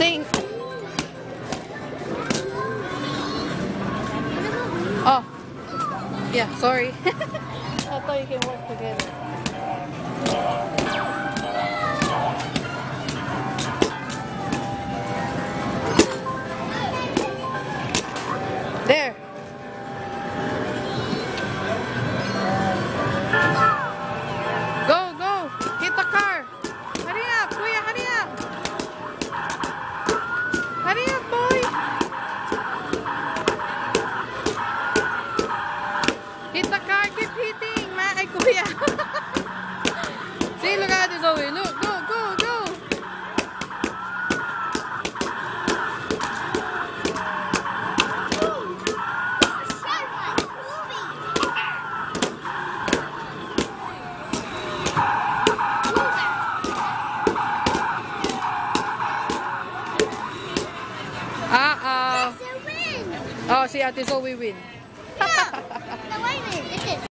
Sing. Oh. Yeah, sorry. I thought you can work together. There. Go, go. Hit the car. Hurry up, Kuya, hurry up. Hurry up, boy. Hit the car, keep hitting. Ay, Kuya. See, look at this, Zoe. Look, go, go, go. Uh-oh. Oh, si Ate Zoe win. No, wait a minute. This is